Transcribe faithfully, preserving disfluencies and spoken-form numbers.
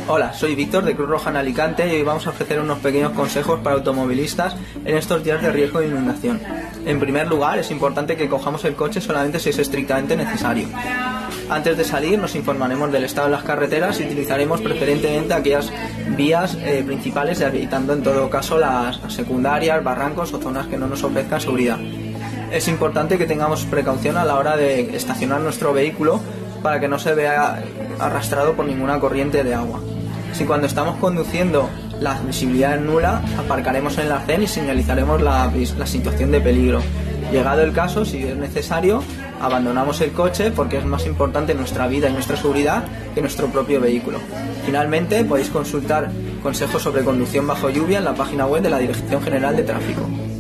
Hola, soy Víctor de Cruz Roja en Alicante y hoy vamos a ofrecer unos pequeños consejos para automovilistas en estos días de riesgo de inundación. En primer lugar, es importante que cojamos el coche solamente si es estrictamente necesario. Antes de salir nos informaremos del estado de las carreteras y utilizaremos preferentemente aquellas vías eh, principales, evitando en todo caso las secundarias, barrancos o zonas que no nos ofrezcan seguridad. Es importante que tengamos precaución a la hora de estacionar nuestro vehículo para que no se vea arrastrado por ninguna corriente de agua. Si cuando estamos conduciendo la visibilidad es nula, aparcaremos en el arcén y señalizaremos la, la situación de peligro. Llegado el caso, si es necesario, abandonamos el coche porque es más importante nuestra vida y nuestra seguridad que nuestro propio vehículo. Finalmente, podéis consultar consejos sobre conducción bajo lluvia en la página web de la Dirección General de Tráfico.